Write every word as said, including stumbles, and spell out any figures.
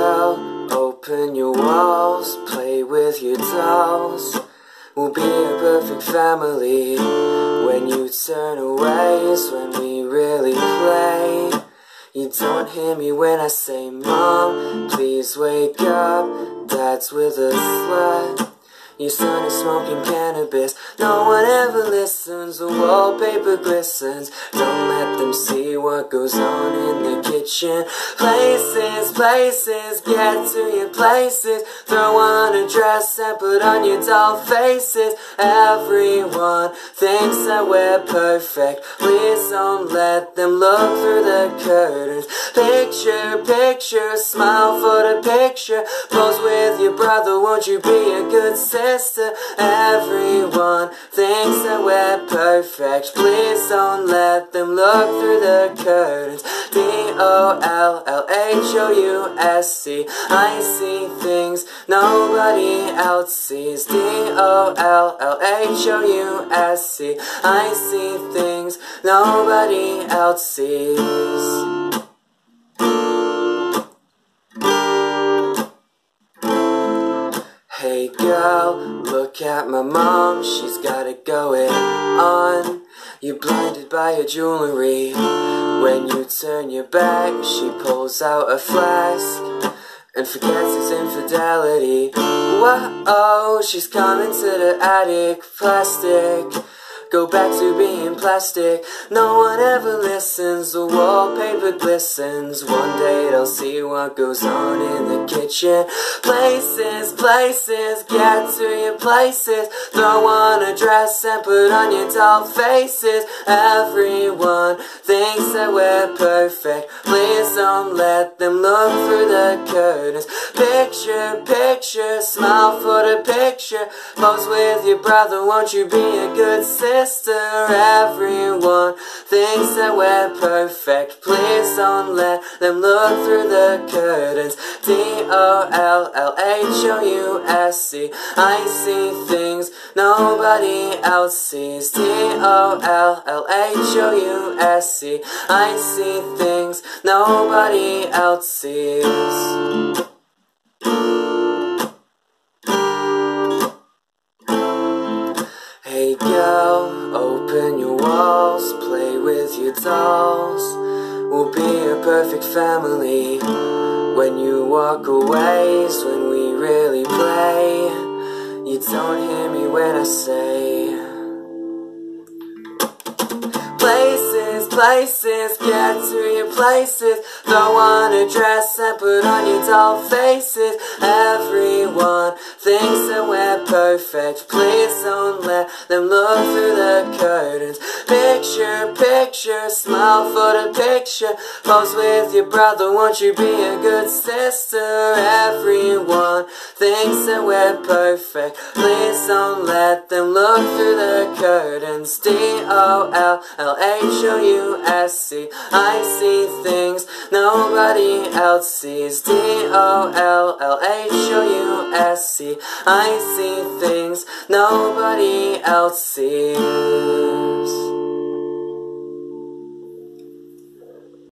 girl, open your walls, play with your dolls. We'll be a perfect family. When you turn away is when we really play. You don't hear me when I say, Mom, please wake up, Dad's with a slut. Your son is smoking cannabis, no one ever listens, the wallpaper glistens. Don't let them see what goes on in the kitchen. Places, places, get to your places. Throw on a dress and put on your doll faces. Everyone thinks that we're perfect, please don't let them look through the curtains. Picture, picture, smile for the picture. Pose with your brother, won't you be a good sister? Everyone thinks that we're perfect, please don't let them look through the curtains. D O L L H O U S C, I see things nobody else sees. D O L L H O U S C, I see things nobody else sees. Hey girl, look at my mom, she's got it going on. You're blinded by her jewelry. When you turn your back, she pulls out a flask and forgets its infidelity. Whoa, she's coming to the attic. Plastic, go back to being plastic. No one ever listens, the wallpaper glistens. One day they'll see what goes on in the kitchen. Places, places, get to your places. Throw on a dress and put on your doll faces. Everyone thinks that we're perfect, please don't let them look through the curtains. Picture, picture, smile for the picture. Pose with your brother, won't you be a good sister? Everyone thinks that we're perfect, please don't let them look through the curtains. D O L L H O U S C, I see things nobody else sees. D O L L H O U S C, I see things nobody else sees. Hey girl, open your walls, play with your dolls. We'll be a perfect family. When you walk away is when we really play. You don't hear me when I say, places, places, get to your places. Throw on a dress and put on your doll faces. Everyone thinks that we're perfect, please don't let them look through the curtains. Picture, picture, smile for the picture. Pose with your brother, won't you be a good sister? Everyone thinks that we're perfect, please don't let them look through the curtains. D O L L H O U S C, I see things nobody else sees. D O L L H O U S C, I see things nobody else sees.